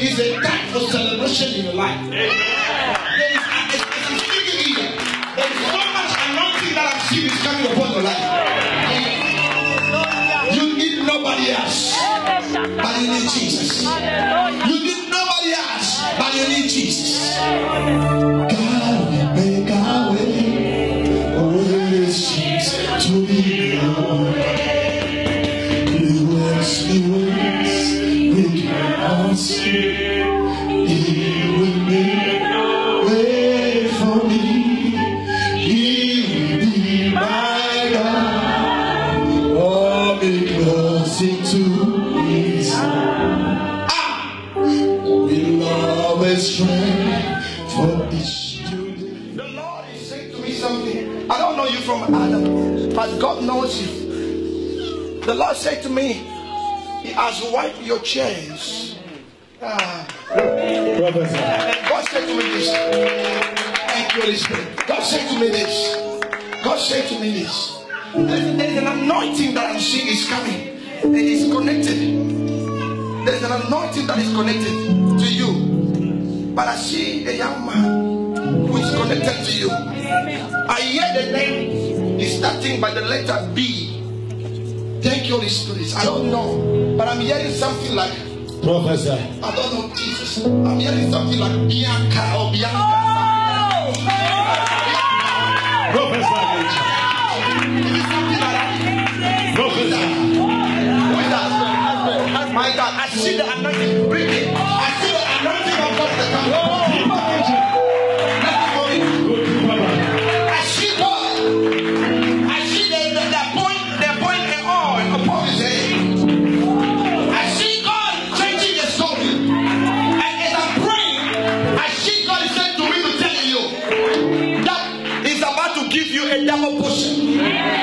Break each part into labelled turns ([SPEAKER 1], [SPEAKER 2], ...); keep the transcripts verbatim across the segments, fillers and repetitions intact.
[SPEAKER 1] is a time for celebration in your life. There is, it's, it's speaking here. There is so much anointing that I'm seeing is coming upon your life. You need nobody else, but you need Jesus. You need nobody else, but you need Jesus. God will make our way. Oh, there is Jesus to be known. He works, he works, we cannot see. He will make a way for me. He will be my God. Oh, because into his ah, will always strength for each student. The Lord is saying to me something. I don't know you from Adam, but God knows you. The Lord said to me, He has wiped your tears. Ah. And God said to me this. Thank you, Holy Spirit. God said to me this. God said to me this. There is an anointing that I'm seeing is coming. It is connected. There is an anointing that is connected to you. But I see a young man who is connected to you. I hear the name is starting by the letter B. Thank you, Holy Spirit. I don't know, but I'm hearing something like Professor. I don't know Jesus. I'm hearing something like Bianca or Bianca. Professor. Is it something like that? Professor. Who is that? My God, I see the anointing. Bring it. I see the anointing of God that comes upon you. I see God. I see the, the, the point, the point the oil upon his head. I see God changing the story. And as I'm praying, I see God is saying to me to tell you that He's about to give you a double portion.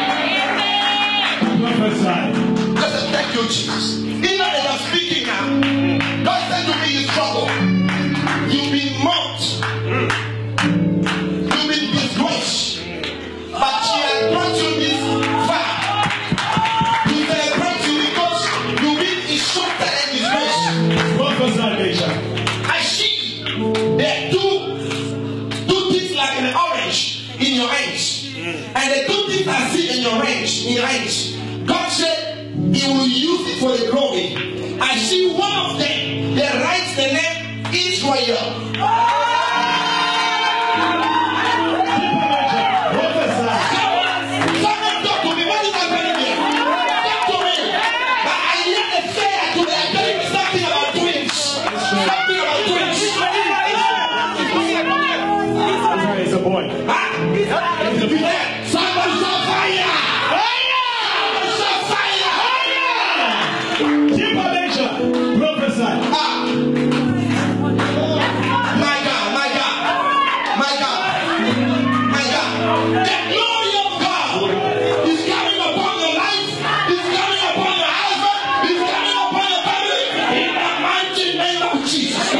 [SPEAKER 1] Listen, thank you, Jesus. Even as I'm speaking now, God said to me, you struggle. You've been mocked. You've been disgraced. But He has brought you this far. He celebrates you because you've been insulted and disgraced. I see there are two, two things like an orange in your hands. And the two things I see in your hands, in your hands. God said He will use it for the glory. I see one of them that writes the name Israel. Someone talk to me. What is happening here? Talk to me. But I hear the fair to me. I'm telling you something about twins. Something about twins.
[SPEAKER 2] It's a boy.
[SPEAKER 1] Huh? Somebody shot fire.
[SPEAKER 2] Prophesy.
[SPEAKER 1] Ah. My God, my God, my God, my God. The glory of God is coming upon your life, is coming upon your husband, is coming upon your family in the mighty name of Jesus.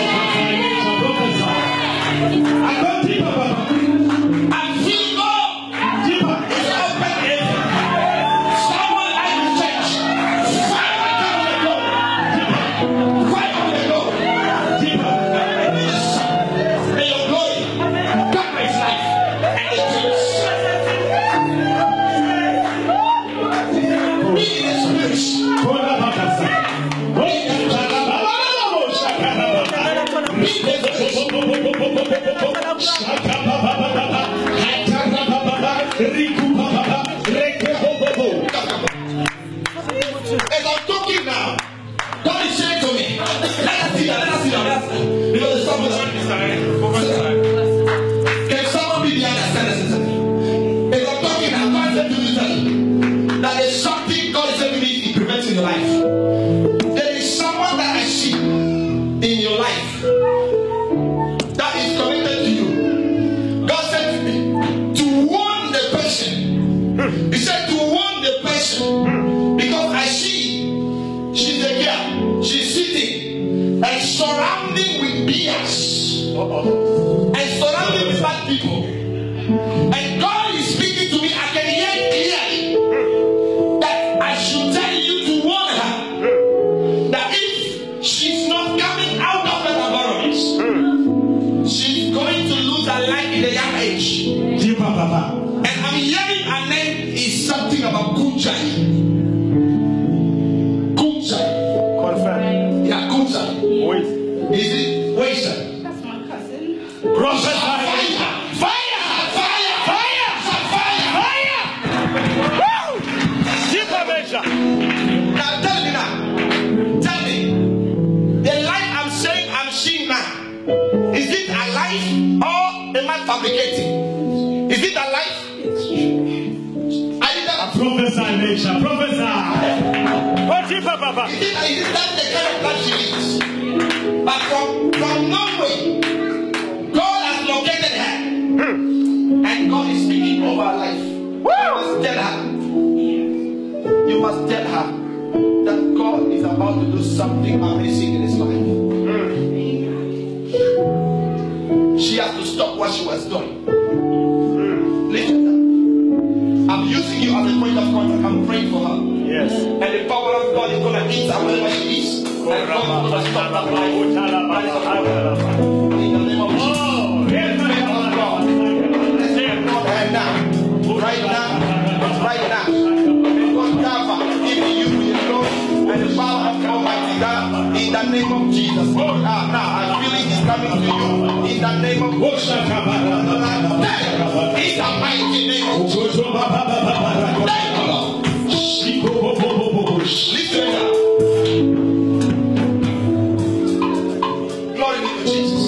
[SPEAKER 2] I go deeper, Papa.
[SPEAKER 1] I feel God is open in someone like the church. Fire come to go. Fire on the Lord. May your glory cover his life and his dreams. Be in the spirit. As I'm talking now, God is saying to me, let us see that, let us see that. Because the song is can someone be the understanding? As I'm talking now, God said to me that there is something God is saying to me in preventing your life. There is someone that I see in your life that is connected to you. God said to me to warn the person. He said to warn the person because I see she's a girl. She's sitting and surrounding with beers and surrounding with bad people. And God is speaking to me. I can hear clearly that I should tell you to warn her that if she's not coming out Is it? Where is that?
[SPEAKER 3] That's my cousin.
[SPEAKER 2] Prophesy.
[SPEAKER 1] Fire! Fire! Fire! Fire! Fire!
[SPEAKER 2] Fire! Woo! Deeper measure.
[SPEAKER 1] Now tell me now. Tell me. The life I'm saying I'm seeing now. Is it alive or am I fabricating? Is it alive? I did that.
[SPEAKER 2] Prophesy, nation. Prophesy. Oh, deeper, Papa.
[SPEAKER 1] Is it, is it that the kind of life she lives? But from, from Norway, God has located her. And God is speaking over her life. You must tell her. You must tell her that God is about to do something amazing in his life. She has to stop what she was doing. Listen. I'm using you as a point of contact. I'm praying for her.
[SPEAKER 2] Yes.
[SPEAKER 1] And the power of God is going to eat her wherever she is. And God is going to stop that life. In the name of Jesus.
[SPEAKER 2] Oh, yes,
[SPEAKER 1] In the name of God. Let's take God right now. Right now. Right now. God cover giving you the glory and the power of Almighty God. In the name of Jesus. Oh, now, now I'm feeling it's coming to you. In the name of Jesus. In the mighty name of Jesus. Thank you, Lord. Listen now. Glory be to Jesus.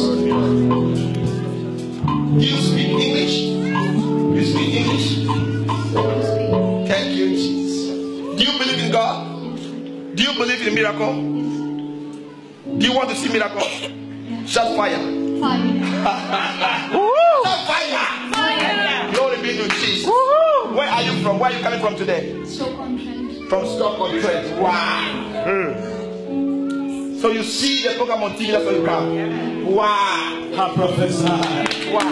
[SPEAKER 1] Do you speak English? You speak English? Thank you, Jesus. Do you believe in God? Do you believe in miracle? Do you want to see miracle? Shout fire.
[SPEAKER 3] Fire.
[SPEAKER 1] Shout fire.
[SPEAKER 3] Fire.
[SPEAKER 1] Glory be to Jesus. Where are you from? Where are you coming from today?
[SPEAKER 3] Stoke-on-Trent.
[SPEAKER 1] From Stoke-on-Trent. Wow. So you see the program on T V, that's why you come. Wow.
[SPEAKER 2] I prophesy.
[SPEAKER 1] Wow.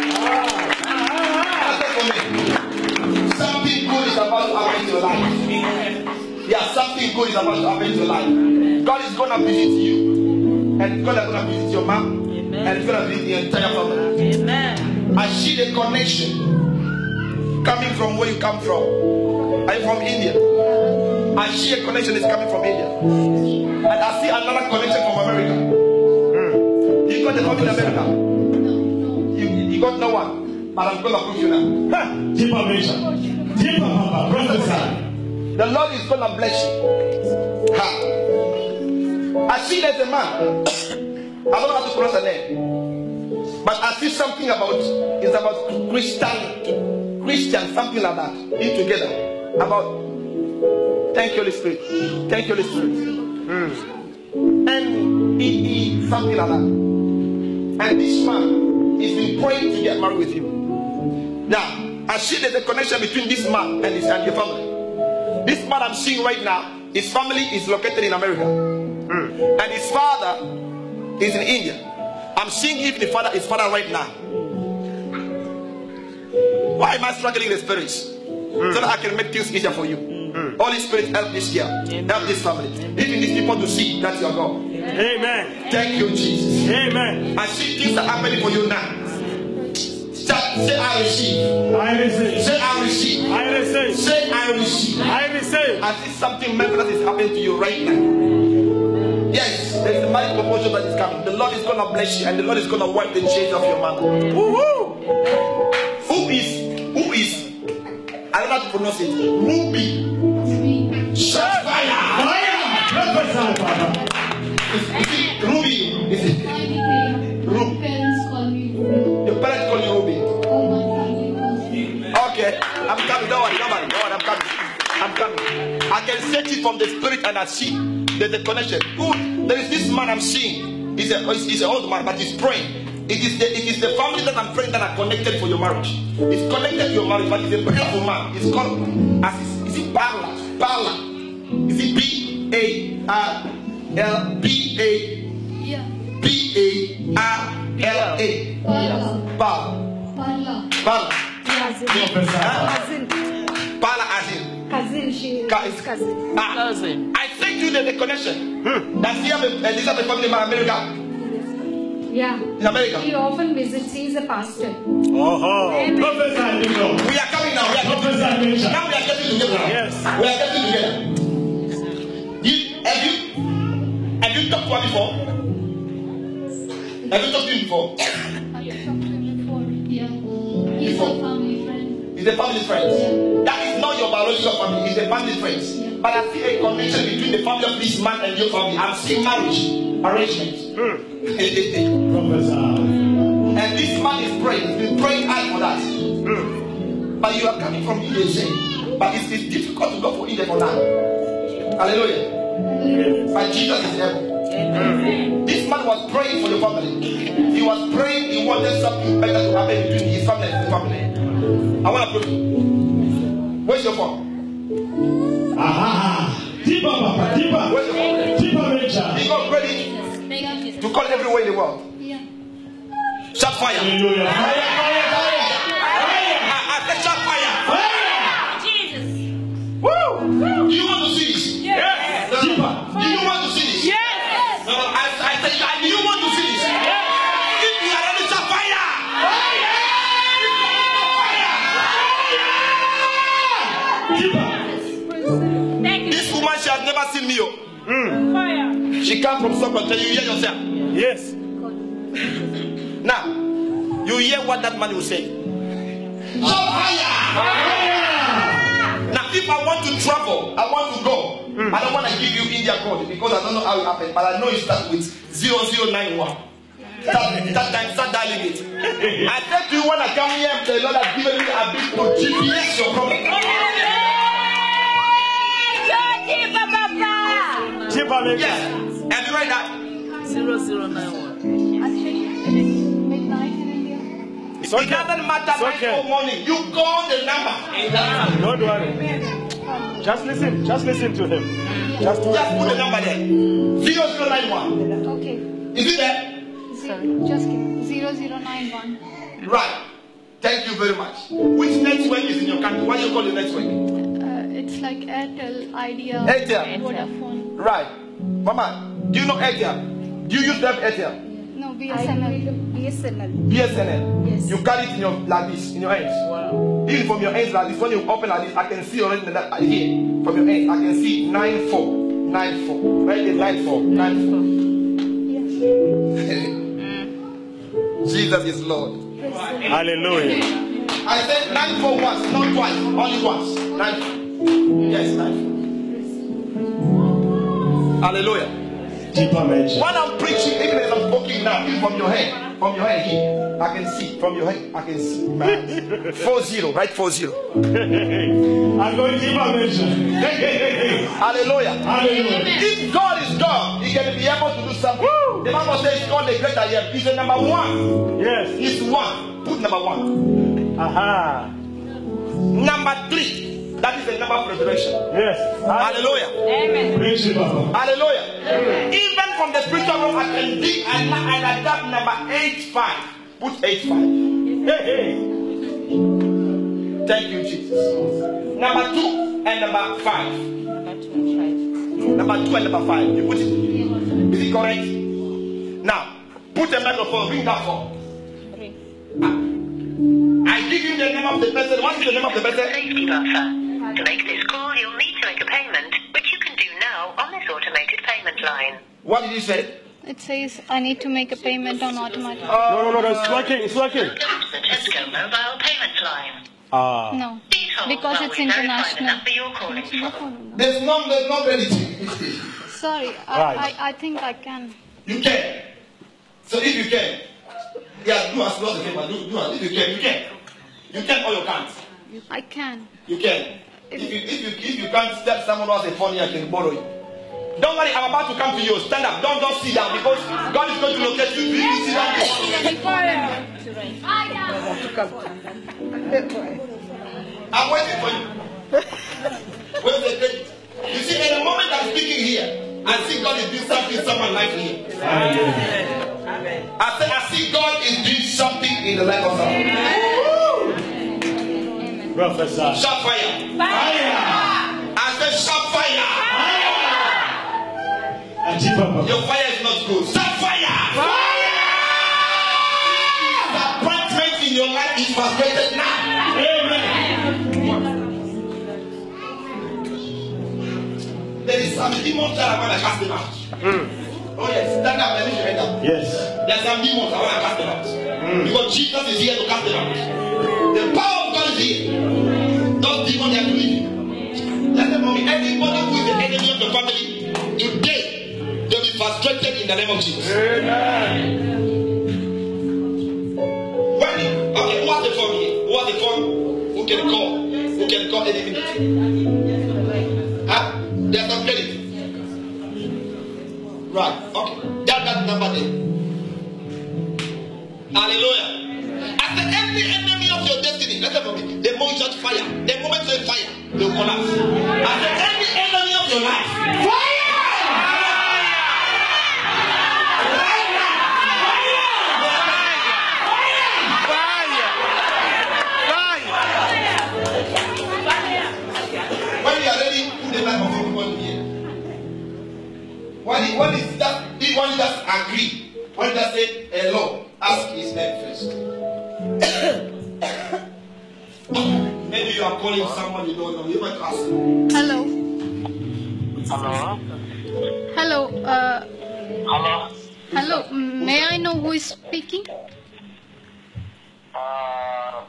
[SPEAKER 1] That's for me. Something good is about to happen in your life. Yeah, something good is about to happen in your life. God is going to visit you. And God is going to visit your mom. And it's going to visit the entire family.
[SPEAKER 4] Amen.
[SPEAKER 1] I see the connection coming from where you come from. Are you from India? I see a connection is coming from India. And I see another connection from America. You got the family in America? You, you got no one. But I'm going to prove you now.
[SPEAKER 2] Deeper measure. Deeper, Papa. Prophesy.
[SPEAKER 1] The Lord is going to bless you. Ha. I see there's a man. I don't know how to pronounce the name. But I see something about, it's about Christian, Christian, something like that. In together. About, thank you, Holy Spirit. Thank you, Holy Spirit. Mm. And he, he, something like that. And this man is been praying to get married with you. Now, I see there's a connection between this man and his and your family. This man I'm seeing right now, his family is located in America. Mm. And his father is in India. I'm seeing even the father, his father right now. Why am I struggling in the spirits? Mm. So that I can make things easier for you. Mm. Holy Spirit, help this girl. Amen. Help this family. Even these people to see that you are God.
[SPEAKER 2] Amen.
[SPEAKER 1] Thank you, Jesus.
[SPEAKER 2] Amen.
[SPEAKER 1] I see things are happening for you now. Start, say I receive.
[SPEAKER 2] I receive.
[SPEAKER 1] Say I receive.
[SPEAKER 2] I receive.
[SPEAKER 1] Say I receive.
[SPEAKER 2] I receive.
[SPEAKER 1] I see something marvelous is happening to you right now. Yes, there is a mighty promotion that is coming. The Lord is going to bless you, and the Lord is going to wipe the chains of your mother. Woo-hoo. Who is, who is, I don't know how to pronounce it, Ruby. Shut fire!
[SPEAKER 2] Fire! Prophesy, Papa.
[SPEAKER 1] Is, is it Ruby? Is it Ruby?
[SPEAKER 3] Parents call me Ruby.
[SPEAKER 1] Your parents call you Ruby.
[SPEAKER 3] All my family calls me.
[SPEAKER 1] Okay, I'm coming. Don't worry, don't worry, don't worry, I'm coming. I'm coming. I can sense it from the spirit and I see there's a connection. Good. There is this man I'm seeing. He's a he's an old man, but he's praying. It is the it is the family that I'm praying that are connected for your marriage. It's connected to your marriage, but it's a prayerful man. It's called as is, is it Paula? Paula. Is it B A R L B A
[SPEAKER 3] Yeah.
[SPEAKER 1] B A R L A?
[SPEAKER 3] Parla.
[SPEAKER 1] Paula.
[SPEAKER 3] Parla.
[SPEAKER 1] Paula.
[SPEAKER 2] Prophesy.
[SPEAKER 1] Paula as in.
[SPEAKER 5] Cousin, she
[SPEAKER 1] Ca-
[SPEAKER 5] is cousin.
[SPEAKER 1] Ah,
[SPEAKER 4] Cousin.
[SPEAKER 1] I think you there's a connection. Hmm. Does he have a Elizabeth family in America?
[SPEAKER 5] Yeah.
[SPEAKER 1] In America?
[SPEAKER 5] He often visits. He's a pastor.
[SPEAKER 2] Oh, prophesy, Nico.
[SPEAKER 1] We are coming now. We are getting,
[SPEAKER 2] Prophesy, nation.
[SPEAKER 1] now we are getting together.
[SPEAKER 2] Yes.
[SPEAKER 1] We are getting together. You, have you have you talked to her before? Have you talked to him before?
[SPEAKER 3] I've talked to him before. Yeah. He's
[SPEAKER 1] Before.
[SPEAKER 3] a family friend.
[SPEAKER 1] He's a family friend.
[SPEAKER 3] Yeah.
[SPEAKER 1] That is not your biological family. He's a family friend.
[SPEAKER 3] Yeah.
[SPEAKER 1] But I see a connection between the family of this man and your family. I'm seeing marriage arrangement.
[SPEAKER 2] Professor.
[SPEAKER 1] And this man is praying. He's been praying hard for that. But you are coming from India, saying, but it's, it's difficult to go for India for now. Hallelujah. But Jesus is able. This man was praying for your family. He was praying, he wanted something better to happen between his family and his family. I want to pray. Where's your phone?
[SPEAKER 2] Aha. Deeper, Papa. Deeper.
[SPEAKER 1] Where's your phone?
[SPEAKER 2] Deeper, Richard.
[SPEAKER 1] He got ready to call everywhere in the world.
[SPEAKER 3] Yeah.
[SPEAKER 1] Shout fire.
[SPEAKER 2] Hallelujah. Fire, fire, fire.
[SPEAKER 1] I, I said shout fire.
[SPEAKER 2] Fire.
[SPEAKER 4] Jesus.
[SPEAKER 1] Woo! Do you want to see this?
[SPEAKER 2] Yes.
[SPEAKER 1] No, no.
[SPEAKER 2] Deeper.
[SPEAKER 1] Do you want to see this?
[SPEAKER 4] Yes.
[SPEAKER 1] No, no, I, I said, do you want to see this? If you are ready, shout fire.
[SPEAKER 2] Deeper.
[SPEAKER 4] Thank you.
[SPEAKER 1] This woman, she has never seen me. Oh.
[SPEAKER 2] Mm.
[SPEAKER 4] Fire.
[SPEAKER 1] She comes from somewhere. Can you hear yourself?
[SPEAKER 2] Yes.
[SPEAKER 1] Now, you hear what that man will say. Shout fire! Now, if I want to travel, I want to go. Mm. I don't want to give you India code because I don't know how it happened, but I know it starts with zero zero nine one. Start, start, start, start dialing it. I said to you when I come here, the Lord has given me a bit to G P S your problem.
[SPEAKER 2] Deeper, Richard.
[SPEAKER 1] Yes. Have you read that?
[SPEAKER 4] Zero zero nine one.
[SPEAKER 3] Midnight in India.
[SPEAKER 2] It's
[SPEAKER 1] It
[SPEAKER 2] okay.
[SPEAKER 1] doesn't matter
[SPEAKER 2] It's
[SPEAKER 1] night
[SPEAKER 2] okay.
[SPEAKER 1] or morning. You call the number.
[SPEAKER 2] Don't worry. Just listen. Just listen to him. Just
[SPEAKER 1] Just put the number there. zero zero nine one.
[SPEAKER 3] Okay.
[SPEAKER 1] Is it there?
[SPEAKER 3] Zero. Just give me. Zero zero nine one.
[SPEAKER 1] Right. Thank you very much. Which network is in your country? What do you call the network?
[SPEAKER 3] Uh, it's like Airtel, Idea,
[SPEAKER 1] Airtel.
[SPEAKER 3] Vodafone.
[SPEAKER 1] Right. Mama, do you know Airtel? Do you use that Airtel?
[SPEAKER 3] No, B S N L.
[SPEAKER 5] B S N L.
[SPEAKER 1] B S N L.
[SPEAKER 5] Yes.
[SPEAKER 1] You carry it in your like this, in your hands.
[SPEAKER 4] Wow.
[SPEAKER 1] Even from your hands like this, when you open like this, I can see already that here. From your hands, I can see nine four. nine four. Right there, nine four. nine four. Jesus is Lord.
[SPEAKER 2] hallelujah.
[SPEAKER 1] I said nine four once, not twice, only once. Nine. Yes, nine. Hallelujah.
[SPEAKER 2] Deeper, Richard.
[SPEAKER 1] When I'm preaching, even as I'm talking now, even from your head, from your head here, I can see. From your head, I can see. Man. Four zero, right? Four zero.
[SPEAKER 2] I'm going deeper, Richard.
[SPEAKER 1] Hallelujah.
[SPEAKER 2] Hallelujah.
[SPEAKER 1] If God is God, He can be able to do something. The Bible says God the greater I am. He's the number one.
[SPEAKER 2] Yes.
[SPEAKER 1] He's one. Put number one.
[SPEAKER 2] Aha.
[SPEAKER 1] Number three. That is the number of resurrection.
[SPEAKER 2] Yes.
[SPEAKER 1] Hallelujah.
[SPEAKER 4] Amen.
[SPEAKER 2] Praise you, Papa.
[SPEAKER 1] Hallelujah. Even from the spiritual realm, I can dig and, and adapt number eight five. Put eight five.
[SPEAKER 2] Hey, hey.
[SPEAKER 1] Thank you, Jesus. Number two and number five. Number two and number five. You put it. Is it correct? Now, put a microphone. Bring that phone. I give you the name of the person. What is the name of the person?
[SPEAKER 6] Safety buffer. To make this call, you'll need to make a payment, which you can do now on this automated payment line.
[SPEAKER 1] What did he say?
[SPEAKER 3] It says I need to make a payment on automatic.
[SPEAKER 2] No, no, no, no. It's working. It's working.
[SPEAKER 6] Welcome to the Tesco mobile payment line.
[SPEAKER 2] Ah.
[SPEAKER 3] No,
[SPEAKER 6] Please hold
[SPEAKER 3] because
[SPEAKER 6] while
[SPEAKER 3] it's
[SPEAKER 6] we verify the
[SPEAKER 3] international.
[SPEAKER 6] number you're calling from.
[SPEAKER 1] There's no, there's no reality.
[SPEAKER 3] Sorry, I,
[SPEAKER 2] Right.
[SPEAKER 3] I, I think I can.
[SPEAKER 1] You can. So if you can, yeah, do as well as favor. Do, do as if you can, you can. You can or you can't.
[SPEAKER 3] I can.
[SPEAKER 1] You can. If you if you if you can't step someone else a phone, I can borrow you. Don't worry, I'm about to come to you. Stand up. Don't just sit down because God is going to locate you. You sit down. I'm waiting for you. Where's the credit? You see, in the moment I'm speaking here, I see God is doing something in someone's life here. I say, I see God is doing something in the life of someone.
[SPEAKER 2] Professor.
[SPEAKER 1] Shout fire.
[SPEAKER 2] Fire.
[SPEAKER 1] I said, shout fire.
[SPEAKER 2] And deeper, Papa.
[SPEAKER 1] Your fire is not good. Shout fire.
[SPEAKER 2] Fire.
[SPEAKER 1] Disappointment in your life is frustrated now.
[SPEAKER 2] Amen.
[SPEAKER 1] There is some demons that are going to cast them out.
[SPEAKER 2] Mm.
[SPEAKER 1] Oh yes, stand up and lift your head up.
[SPEAKER 2] Yes.
[SPEAKER 1] There are some demons I want to cast them out. Mm. Because Jesus is here to cast them out. The power of God is here. Those demons have to leave you. Let them know me. Anybody who is the enemy of the family, today they'll be frustrated in the name of Jesus. Amen. When you, okay, who has the phone here? Who has the phone? Who can call? Who can call any minute? Huh? There's some credit. Right, okay. That that number there. Hallelujah. As the every enemy of your destiny, let them know me. The moment you touch fire, the moment you touch fire, they will collapse. As the every enemy of your life, fire! When you are ready, put the life of everyone here. When he, when is that, when you just agree, when you just say hello, ask his name first. Maybe you are calling someone you don't know. You might ask.
[SPEAKER 5] Hello.
[SPEAKER 6] Hello?
[SPEAKER 5] Hello. Uh,
[SPEAKER 6] Hello?
[SPEAKER 5] hello. May I know who is speaking?
[SPEAKER 6] Uh,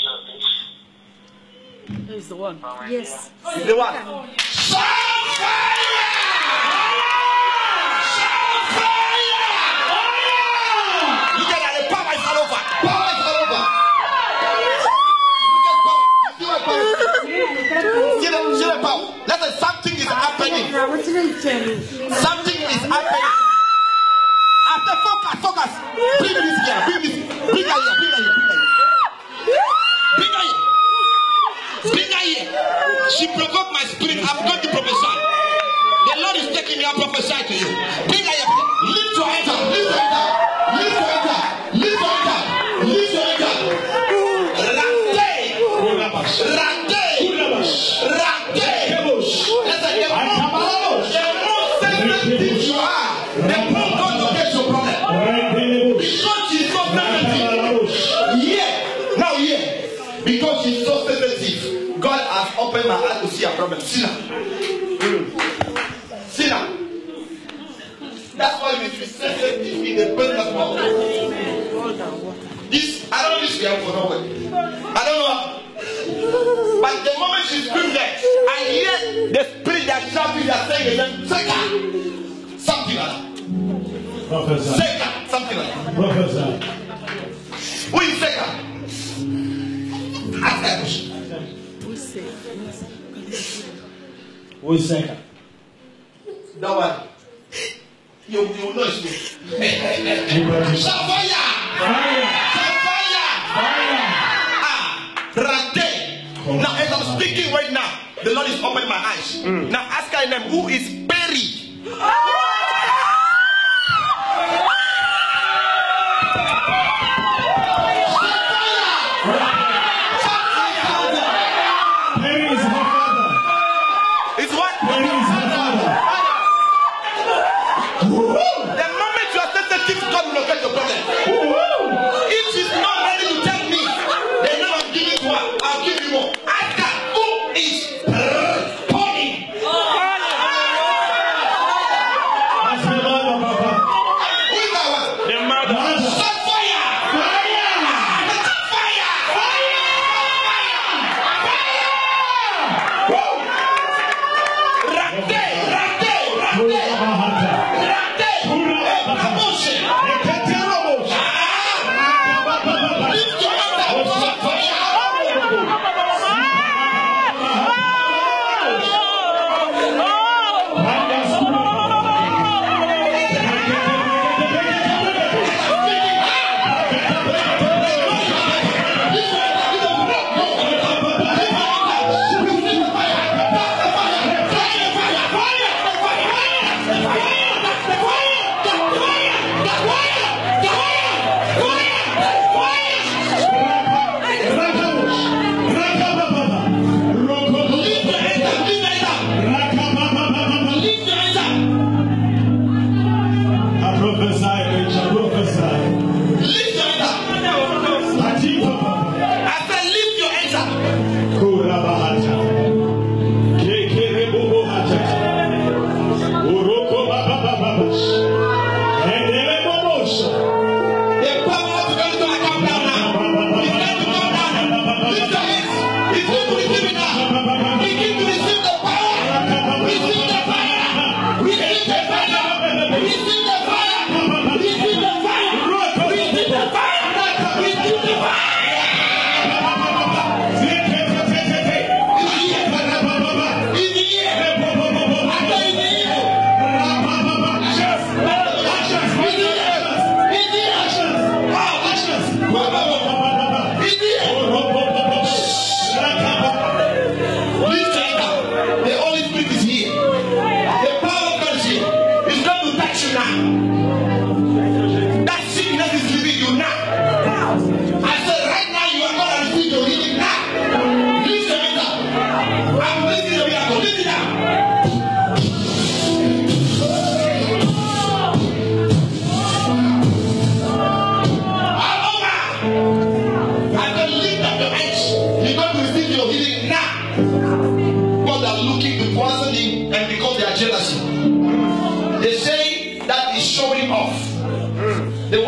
[SPEAKER 4] He's the one.
[SPEAKER 5] Yes.
[SPEAKER 1] He's the one. Shout fire! Shout fire! Look at that. The power is all over. Power is all over. Look at power. See the, see the power. Let's say something is happening. Something is happening. After focus, focus. Bring this here. Bring this. Bring her here. Bring her here. Bring her here. Bring her here. She provoked my spirit. I'm going to prophesy. The Lord is taking me. I prophesy to you. Bring her here. Lift your enter. Lift your enter. Lift your enter. Lift your enter. Lift your enter. Rante. Rante. Rante. Let's say the more sensitive you are, the more God will get your problem. Because she's so sensitive. Yeah. Now yeah. Because she's so sensitive, God has opened my eyes to see a problem. See now. Mm. See now. That's why we should sensitive in the presence of God. This, I don't know this girl for nowhere. I don't know. But the moment she screams there, I hear the spirit that shouting, that saying again, Satan. Something like that.
[SPEAKER 2] Professor.
[SPEAKER 1] Satan. Something like that.
[SPEAKER 2] Professor.
[SPEAKER 1] Who is Satan? Ask that question.
[SPEAKER 2] Who is Satan?
[SPEAKER 1] That one. You, you know it's me. Shout fire!
[SPEAKER 2] Fire!
[SPEAKER 1] Shout fire!
[SPEAKER 2] Fire!
[SPEAKER 1] Ah, Rate. Now, as I'm speaking right now, the Lord is opening my eyes. Mm. Now, ask her name. Who is Perry? Rate, rate, rate, rate, rate,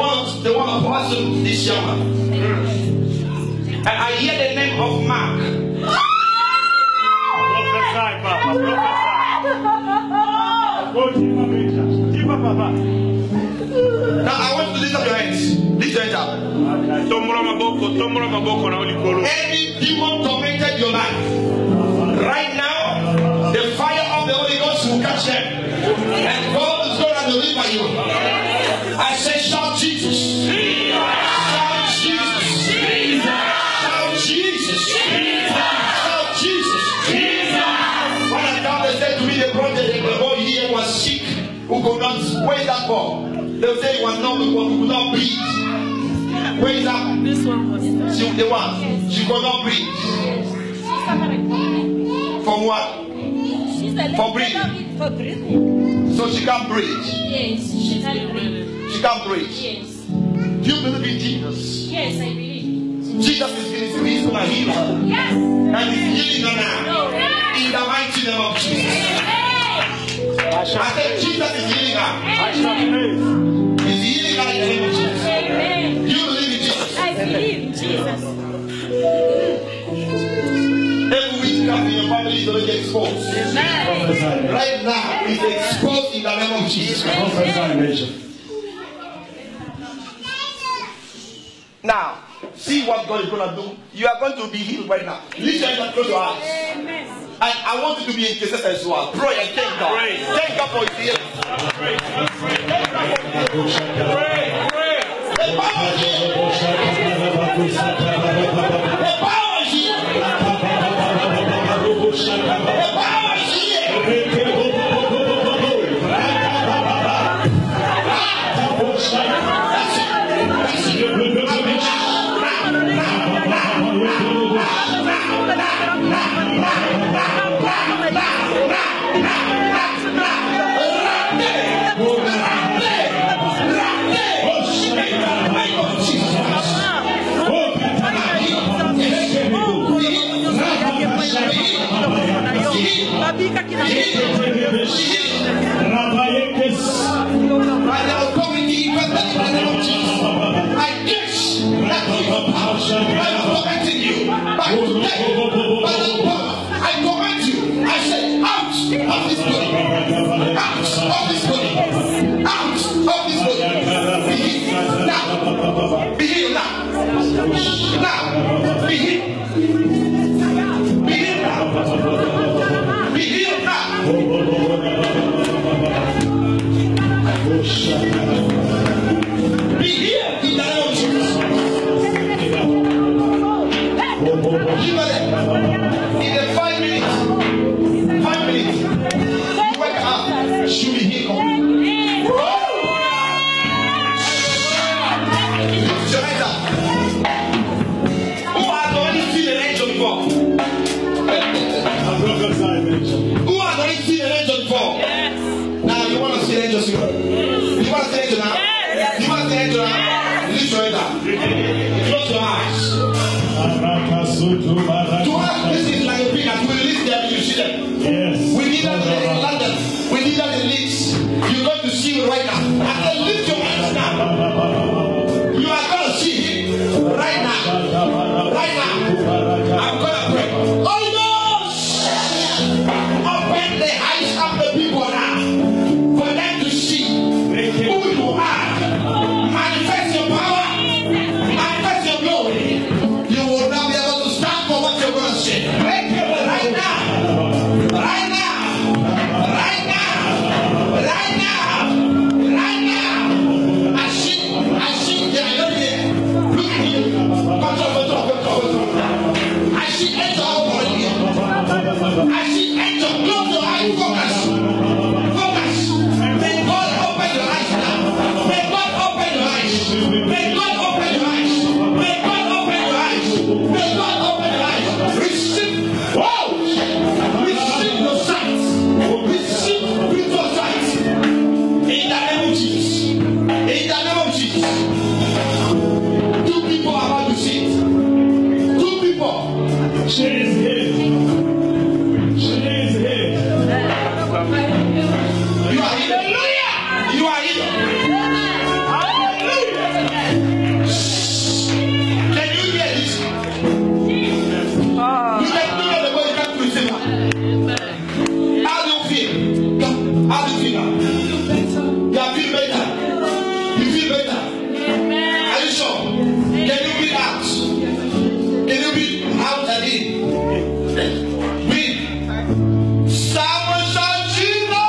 [SPEAKER 1] want, they want to person this young man. And I hear the name of Mark.
[SPEAKER 2] Prophesy, Papa. Prophesy.
[SPEAKER 1] Now I want to lift up your hands. Lift your hands up. Any demon tormented your life. Right now, the fire of the Holy Ghost will catch them. And God is going to deliver you. I say, shout Jesus. Shout Jesus. Shout Jesus. Shout Jesus. When I come, they said to me, the brother, the boy here was sick. Who could not, where is that boy? They say he was not, who could not breathe. Where is that?
[SPEAKER 4] This one was
[SPEAKER 1] She, the one. She could not breathe. From what? For breathing.
[SPEAKER 3] For breathing.
[SPEAKER 1] So she can't breathe.
[SPEAKER 3] Yes, she can breathe.
[SPEAKER 1] She can't breathe.
[SPEAKER 3] Yes.
[SPEAKER 1] Do you believe in Jesus?
[SPEAKER 3] Yes, I believe.
[SPEAKER 1] Jesus is going to heal her.
[SPEAKER 3] Yes.
[SPEAKER 1] And he's healing her now. In the mighty name of Jesus. I said Jesus is healing her. He's healing her in the name of Jesus.
[SPEAKER 3] Amen.
[SPEAKER 1] Do you believe in Jesus?
[SPEAKER 3] I believe in Jesus.
[SPEAKER 1] Every witchcraft in your family is already exposed.
[SPEAKER 3] Amen.
[SPEAKER 1] Right now, it's exposed in the name of Jesus. Now, see what God is going to do. You are going to be healed right now. Lift your hands and close your eyes.
[SPEAKER 3] Amen.
[SPEAKER 1] And I want you to be intercessor as well. Pray and thank God.
[SPEAKER 2] Pray.
[SPEAKER 1] Thank God for his healing.
[SPEAKER 2] Pray, pray.
[SPEAKER 1] The power is here. The power is here. The power is here. That's it. That's it. better. Are you sure? Can you breathe out? Can you breathe out and in? Breathe. Someone shout Jesus!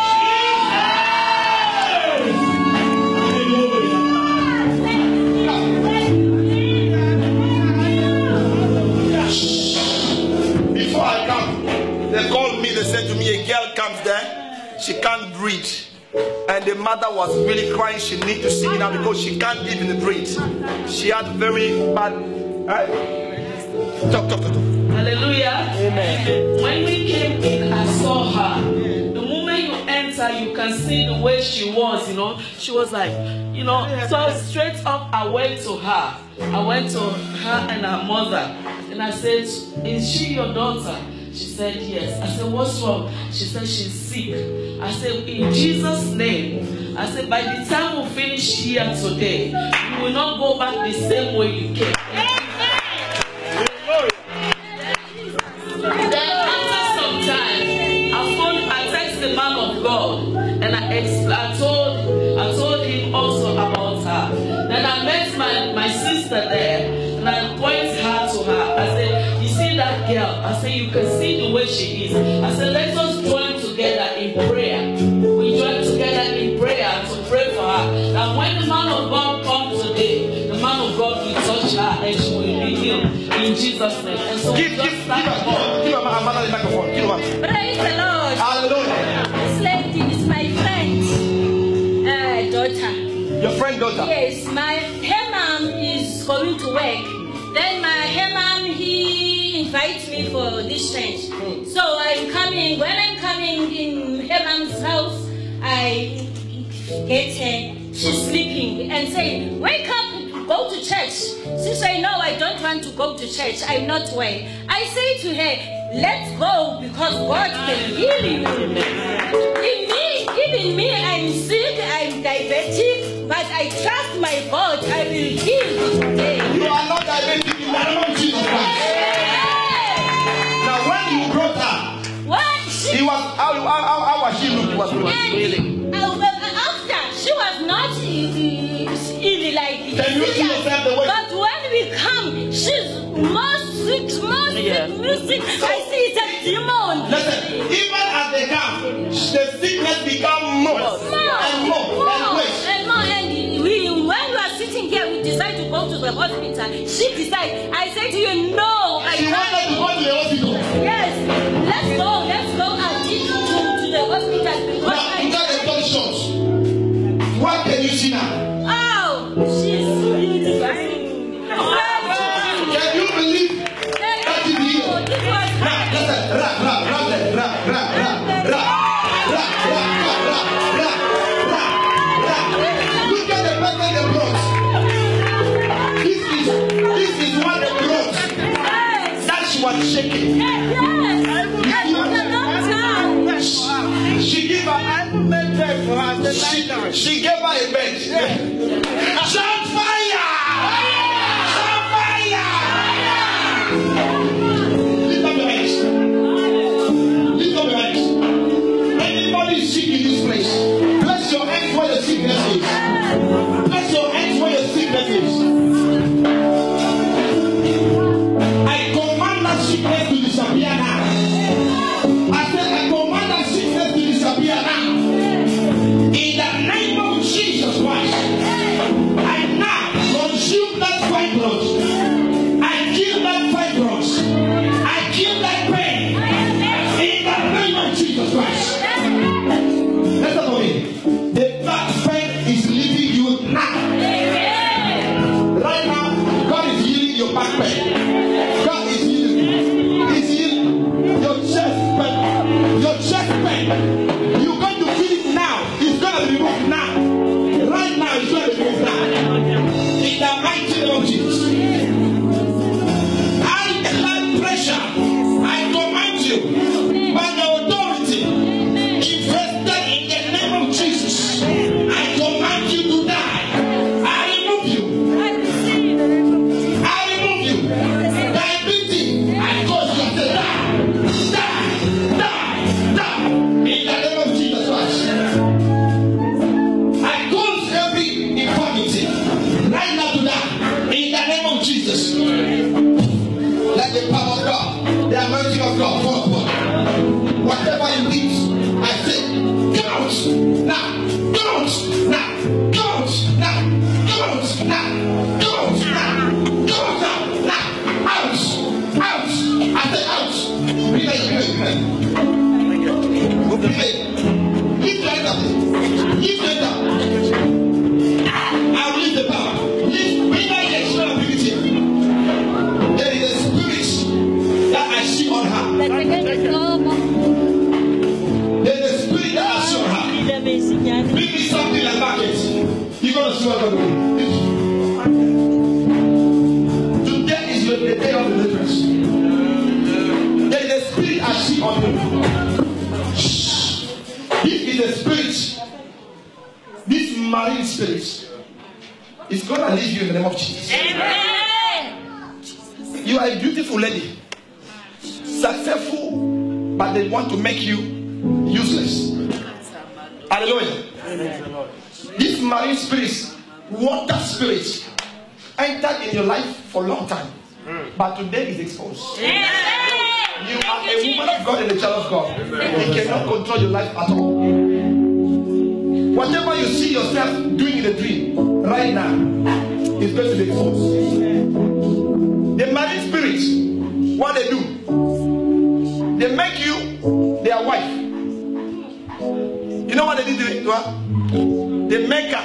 [SPEAKER 1] Before I come, they called me, they said to me, a girl comes there, she can't breathe. And the mother was really crying, she needs to see it now because she can't even breathe. She had very bad... Right? Talk, talk, talk.
[SPEAKER 4] Hallelujah. Amen. When we came in, I saw her. The moment you enter, you can see the way she was, you know. She was like, you know, so straight up I went to her. I went to her and her mother. And I said, is she your daughter? She said, yes. I said, what's wrong? She said, she's sick. I said, in Jesus' name. I said, by the time we finish here today, you will not go back the same way you came. Then after some time, I phoned, I texted the man of God, and I, ex I told, I told him also about her. Then I met my, my sister there, and I pointed her to her. I said, you see that girl? I said, you can see the way she is. I said, let us join together in prayer. We joined together in prayer to pray for her. That when the man of God comes today, the man of God will touch her and she will be healed in Jesus' name. And so
[SPEAKER 1] Give,
[SPEAKER 4] we
[SPEAKER 1] give,
[SPEAKER 4] just
[SPEAKER 1] give,
[SPEAKER 4] stand
[SPEAKER 1] give,
[SPEAKER 4] up.
[SPEAKER 1] give, give a mother the microphone. Give her.
[SPEAKER 7] Praise the Lord.
[SPEAKER 1] Hallelujah.
[SPEAKER 7] This lady is my friend, uh, daughter.
[SPEAKER 1] Your friend daughter?
[SPEAKER 7] Yes, my her mom is going to work. Then my her mom, he invites me for this church. So I'm coming. When I'm coming in her mom's house, I get her. She's sleeping and saying, "Wake up, go to church." She say, "No, I don't want to go to church. I'm not well." I say to her, "Let's go because God can heal you." In me, even me, I'm sick, I'm diabetic, but I trust my God. I will heal you today.
[SPEAKER 1] You are not diabetic in the name of Jesus Christ. Now, when you brought her,
[SPEAKER 7] What? She,
[SPEAKER 1] he was how, how, how, how was she looking? Was, was
[SPEAKER 7] and, uh, well, after, she was not uh, even like
[SPEAKER 1] Can you see yourself the way?
[SPEAKER 7] But when we come, she's more sick, more sick,
[SPEAKER 4] Yeah.
[SPEAKER 7] more sick. I see it's a demon.
[SPEAKER 1] Listen, even as they come, the sickness become more
[SPEAKER 7] More,
[SPEAKER 1] and more
[SPEAKER 7] more,
[SPEAKER 1] and worse.
[SPEAKER 7] and more. And we, when we are sitting here, we decide to go to the hospital. She decides. I say to you, no, I
[SPEAKER 1] She wanted to
[SPEAKER 7] can't.
[SPEAKER 1] go to the hospital.
[SPEAKER 7] Yes, let's go, let's go and teach to, to the hospital because
[SPEAKER 1] Now,
[SPEAKER 7] I.
[SPEAKER 1] without the blood shots, what can you see now?
[SPEAKER 7] Oh, she's beautiful.
[SPEAKER 1] Can you believe that is here? Ra, listen, ra, ra, ra, ra, ra, ra, ra, ra, ra, ra, ra, ra, ra, ra. Look at the person they brought. This is, this is what they brought. That she was shaking. She gave her, I made bed for her. She, she gave her a bed. Shout fire! Shout fire! Lift up your hands. Lift up your hands. Anybody sick in this place, bless your hands where the sickness is. Bless your hands where the sickness is. I command that sickness to disappear now. I said, I command that sickness to disappear now. In the name of Jesus Christ, I now consume that fibroid. I kill that fibroid. I kill that pain. In the name of Jesus Christ. Listen to me. The back pain is leaving you now. Jesus. Let the power of God, the anointing of God fall upon you. Whatever you need, I say, come out now, come out now, come out now, come out now, come out now, come out now, now, out, out, I say out. Remain, remain, remain. Remain. Keep going up. Keep going up. I release the power. Lift, bring out the extra ability. There is a spirit that I see on her. There is a spirit that I see on her. Bring me something like bucket. You're going to see what I'm going to do. Today is the day of deliverance. There is a spirit I see on you. This is a spirit. This marine spirit is going to leave you in the name of Jesus.
[SPEAKER 7] Amen.
[SPEAKER 1] You are a beautiful lady, successful, but they want to make you useless. Hallelujah. Amen. This marine spirit, water spirit, entered in your life for a long time, but today is exposed.
[SPEAKER 7] Amen.
[SPEAKER 1] You are a woman of God and a child of God. You cannot control your life at all. Whatever you see yourself doing in a dream right now is going to be exposed. The marine spirits, what they do, they make you their wife. You know what they did to her? The maker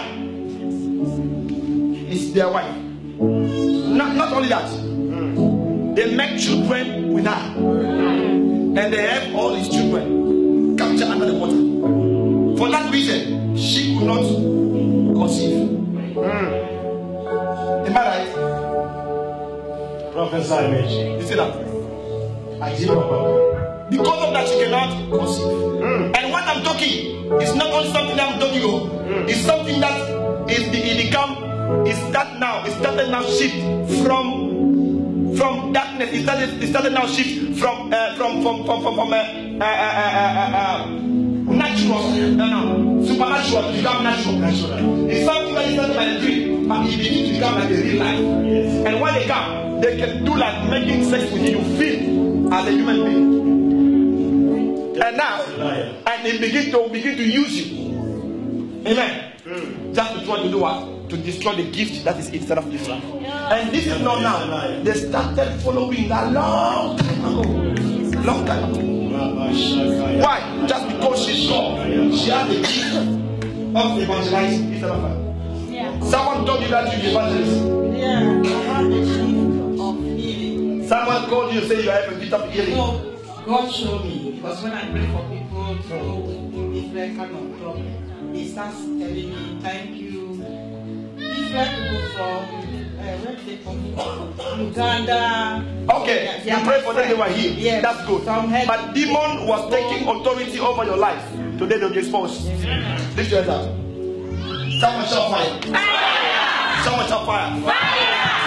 [SPEAKER 1] is their wife. Not, not only that, they make children with her, and they have all these children captured under the water. For that reason, she could not conceive. Mm. Am I right?
[SPEAKER 2] Prophesy, Mitch.
[SPEAKER 1] You see that? I see that. Because of that, she cannot conceive. Mm. And what I'm talking is not only something that I'm talking of. Mm. It's something that is it become is that now. It started now shift from from darkness. It started it started now shift from uh, from from from from, from uh, uh, uh, uh, uh, natural, no, no, supernatural to become natural. natural. It's something that is not by the dream, but it begins to become like a real life. Yes. And when they come, they can do like making sex with you. You feel as a human being. And now, and they begin to begin to use you. Amen. Mm. Just to try to do what? To destroy the gift that is inside of this life. Yeah. And this is not now. They started following that long time ago. Long time ago. Why? Just because she saw she had the gift of evangelizing inside of her. Yeah. Someone told you that you're evangelist.
[SPEAKER 8] Yeah, I have the gift of healing.
[SPEAKER 1] Someone called you and said you have a gift of healing.
[SPEAKER 8] No, God showed me. Because when I pray for people to go with different kind of problem, they start telling me, thank you. Different people from uh, where they come from? Uganda.
[SPEAKER 1] Okay,
[SPEAKER 8] yeah,
[SPEAKER 1] you pray for them, they were healed.
[SPEAKER 8] Yeah.
[SPEAKER 1] That's good. But demon was taking authority over your life. Today they'll be exposed. Lift your hands up. Someone shall fire. Fire! Someone shall fire. Fire!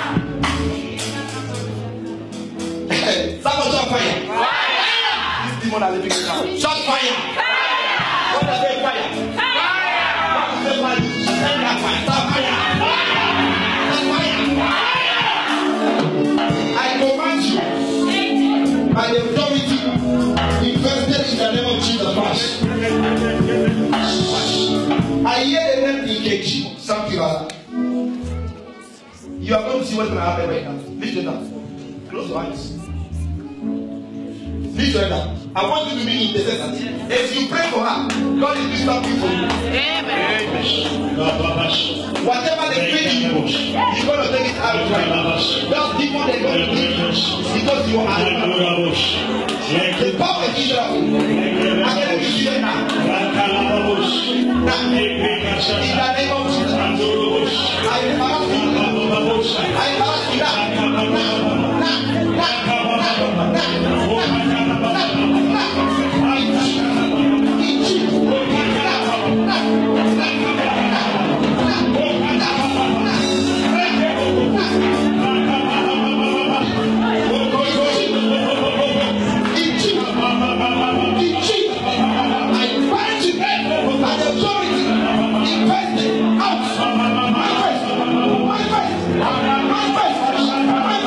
[SPEAKER 1] Someone shall fire. Fire! These demons are living in now. Shot fire. Fire! What does they fire? Fire! What does they fire? Send that fire. Start fire. I command you by the authority invested in the name of Jesus Christ. I hear the name E K G, something like that. You are going to see what's going to happen right now. Lift it up. Close your eyes. Lift your head up. I want you to be intercessor. If you pray for her, God is doing something for you. Amen. Whatever they feed you, you're going to take it out right now. Just give what they're going to do because you are the power of Israel. I'm going to give you now. Now, in the name of Jesus, I embarrass you. I embarrass you now. Now, now, now, now, My face! My face!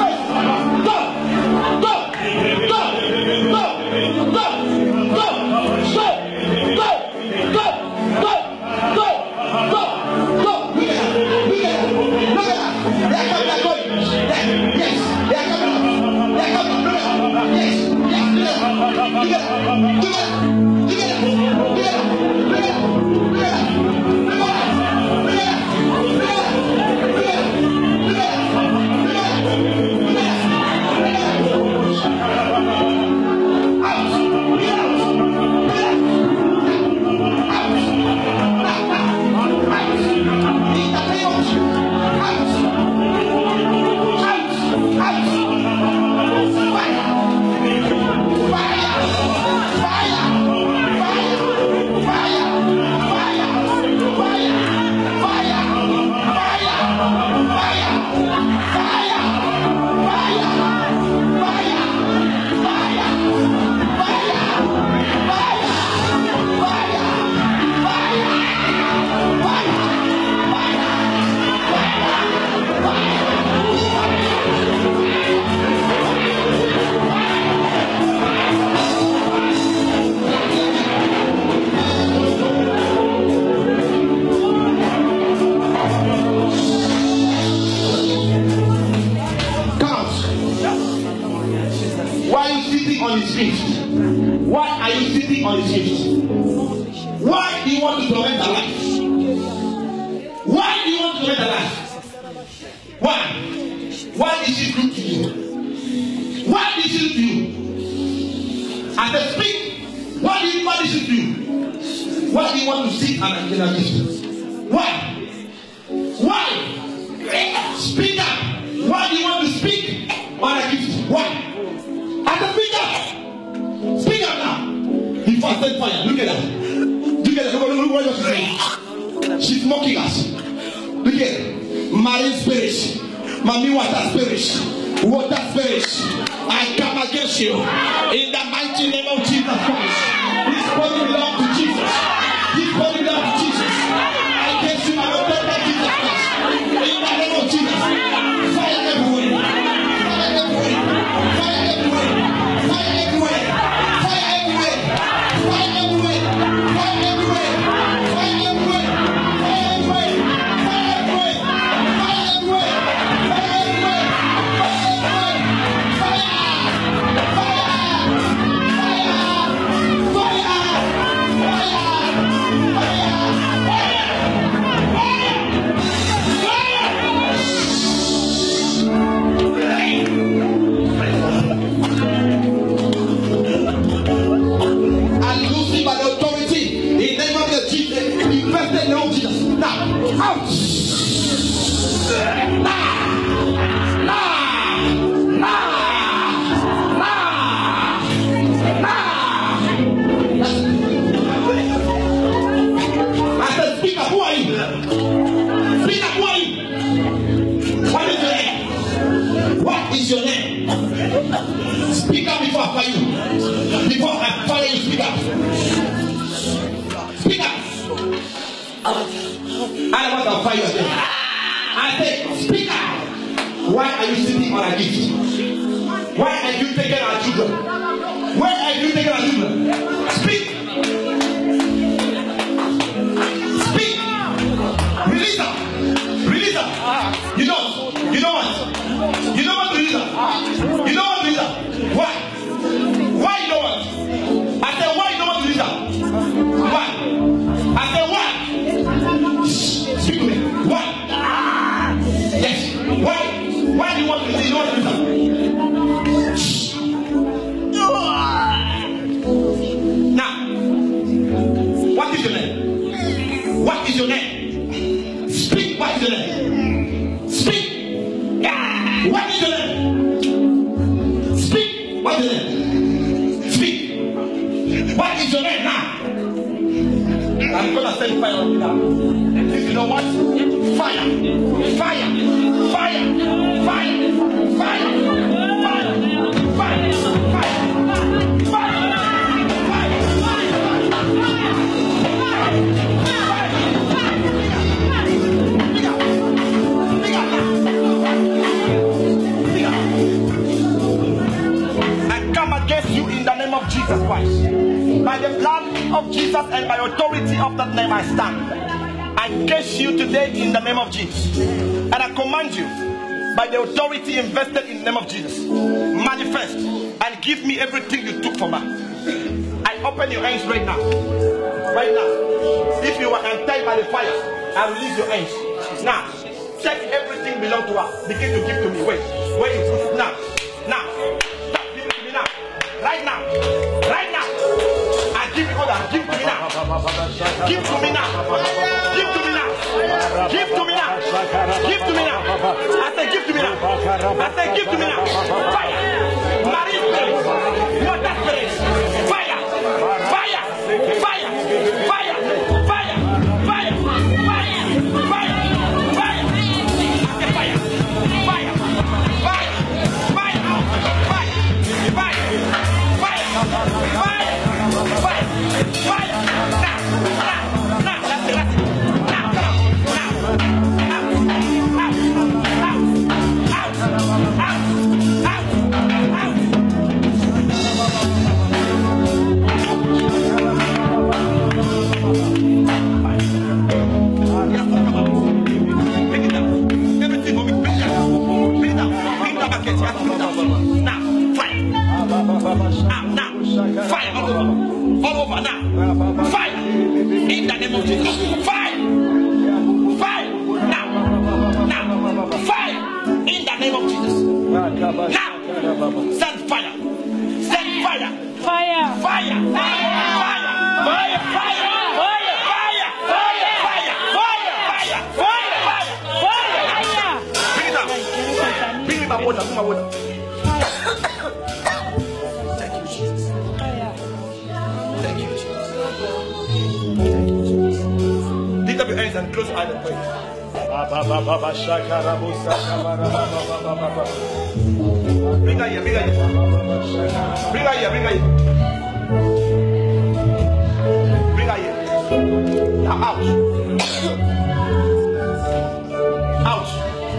[SPEAKER 1] on his gift? Why are you sitting on his gift? Why do you want to torment the life? Why do you want to torment the life? Why? Why is she good to you? Why is she good to you? As they speak, why do you want to do? Why do you want to sit and in a distance? Why? Why? Speak up. Why do you want to speak on a gift? Why? As a speak up. Speak up now. He fasted fire. Look at that. Look at that. Look, look what she's saying. She's mocking us. Look at it. Marine spirits. Mami water spirits. Water spirits. I come against you in the mighty name of Jesus Christ. This body belongs to Jesus. This body belongs to Jesus. I guess you are not that Jesus Christ. In the name of Jesus. Fire everywhere. Fire everywhere. Fire everywhere. Fire everywhere. Fire everywhere. Fire everywhere. Fire everywhere. Fire everywhere. Fire everywhere. Fire everywhere. Fire everywhere. Fire everywhere. Your name. Speak up before I fire you. Before I fire you, speak up. Speak up. I want to fire you again. I say, speak up. Why are you sitting on a gift? Why are you taking our children? Why are you taking our children? Speak. Speak. Release her. Release her. You don't. You don't want. You don't want to release her. You don't want to release her. Why? Why you don't want? I said, why you don't want to release her? Why? I said, why? Speak to me. Why? Yes. Why? Why do you want to release her? You don't want to release her. Now, what is your name? What is your name? Speak. What is your name? Speak. What is your name? Speak. What is your name? Speak. What is your name now? I'm gonna send fire on you now. If you know what? Fire. Fire. Fire. Fire. Fire. Fire. Fire. Fire. Fire. Of Jesus Christ. By the blood of Jesus and by authority of that name I stand. I curse you today in the name of Jesus. And I command you by the authority invested in the name of Jesus, manifest and give me everything you took from me. I open your hands right now. Right now. If you are entirely by the fire, I release your hands. Now, check everything belong to us. Begin to give to me. Wait. Where you put it now. Now. Stop giving to me now. Right now. Right now. I give you order. Give to me now. Give to me now. Give to me now. Give to me now. Give to me now. I say give to me now. I say give to me now. Fire. Marine spirit. Water spirit. Fire. Fire. Fire. Fire. Fire. Fire. Fire. Fire. Fire. I say fire. Fire. Fire. Fire. Fire. Fire. Fire. Fire. Fire. Fire. Now. Now. Now. That's it. That's it. Now. Come on. Now. Out. Out. Out. Out. Out. name of Jesus. Now, send fire. Send fire.
[SPEAKER 7] Fire.
[SPEAKER 1] Fire. Fire. Fire. Fire. Fire. Bring me my water, bring my water. Thank you, Jesus. Thank you, Jesus. Lift up your hands and close your eyes and pray. Bring her here, bring her here. Bring her here, bring her here. Bring her here. Now out. Out.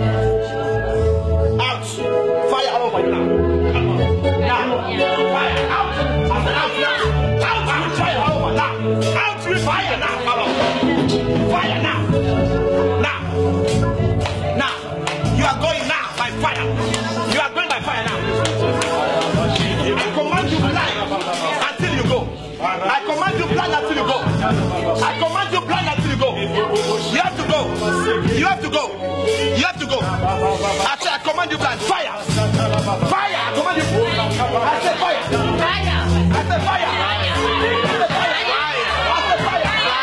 [SPEAKER 1] Out. Fire all over you now. Now. Fire out. I said out now. Out. Out. Fire all over now. Out with fire now. Come on. Fire now. Now. Now. You are going now by fire. You are going by fire now. I command you blind until you go. I command you blind until you go. I command you blind until you go. You have to go. You have to go. You have to go. I said I command you blind. Fire. Fire. I command you. I said fire. Fire. I said fire. I said fire. I said fire.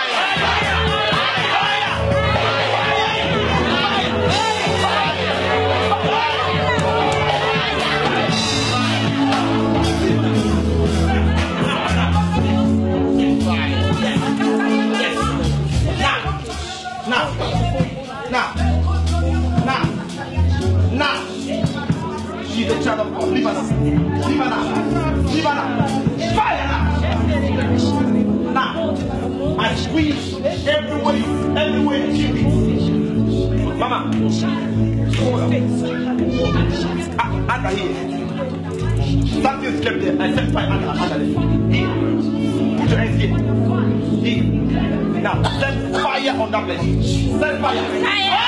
[SPEAKER 1] Now, now, now, now, she's a child of God. Leave her now. Leave her now. Leave her now. Fire now. Now, I squeeze every way, every way to kill you. Mama, hold up. Ah, under here. Something slept there. I set fire under, under there. Put your hands here. Here. Now, set fire on that place. Set fire. Fire!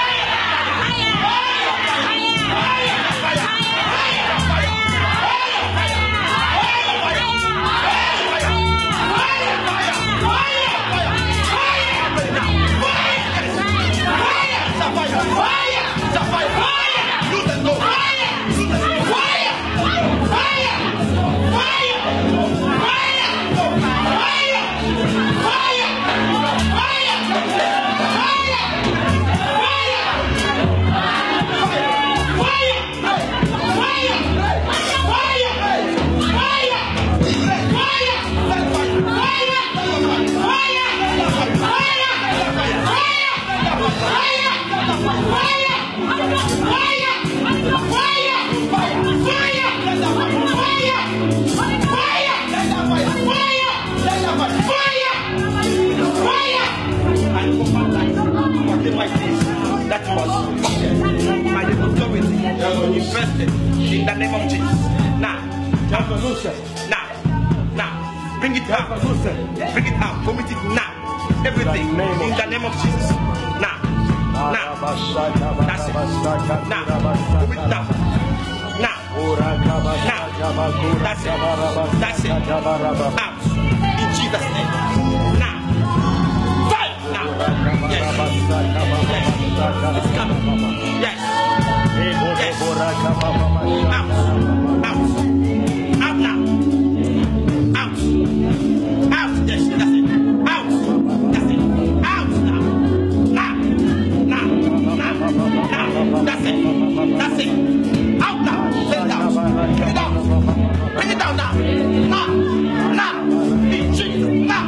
[SPEAKER 1] That was my authority invested in the name of Jesus. Now, now, now, bring it out, bring it out, vomit it now. Everything in the name of Jesus. Now, now, that's it. Now, vomit it out. Now, now, that's it. That's it. Out in Jesus' name. Now. Now, yes, yes, it's coming, yes, yes, out, out, out now, out, out, yes, that's it, out, that's it, out now, now, now, now, now, that's it, that's it, out now, let it out, bring it down, bring it down now, now, now, in Jesus, now.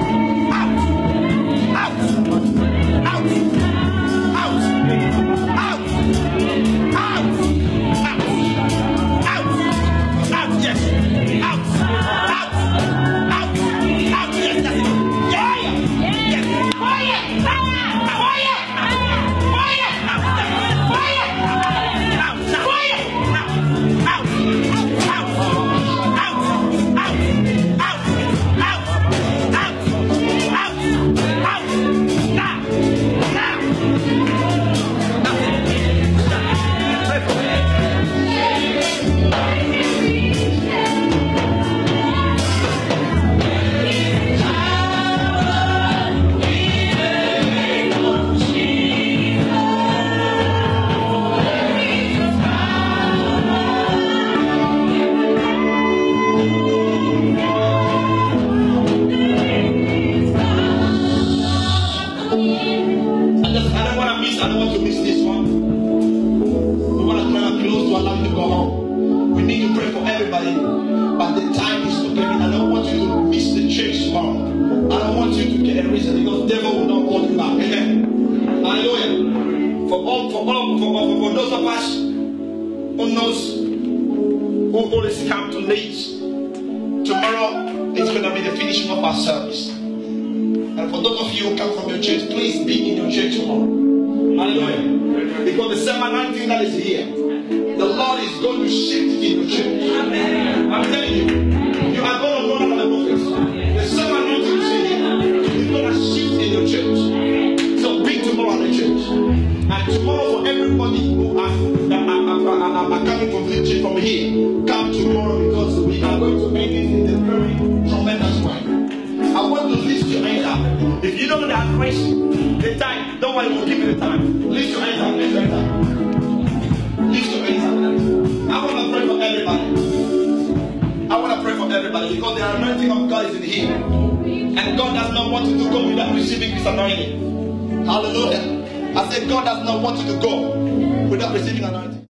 [SPEAKER 1] Out! Out! Out! Out! Out! Out! Out! Yes! Out! Out! Out! Out! Yes! That's it! Yes! Yes! Fire! Fire! Fire! Fire! Out! Fire! Out! I don't want you to miss the church tomorrow. I don't want you to get a reason because the devil will not hold you back. Amen. Hallelujah. For all, for all, for, for, for those of us who knows who always come too late, tomorrow is going to be the finishing of our service. And for those of you who come from your church, please be in your church tomorrow. Hallelujah. Because the same anointing that is here, the Lord is going to shift in your church. Amen. I'm telling you, you are going to know another prophets. The same anointing is here. It's going to shift in your church. So be tomorrow at the church. And tomorrow for everybody who are, are, are, are, are coming from the church from here, come tomorrow because we are going to make it in a very tremendous way. I want to lift your hands up. If you don't know that question, the time, don't worry, we'll give you the time. Lift your hands up, lift your hands up. Lift your hands up. I want to pray for everybody. I want to pray for everybody because the anointing of God is in here. And God does not want you to go without receiving His anointing. Hallelujah. I said God does not want you to go without receiving anointing.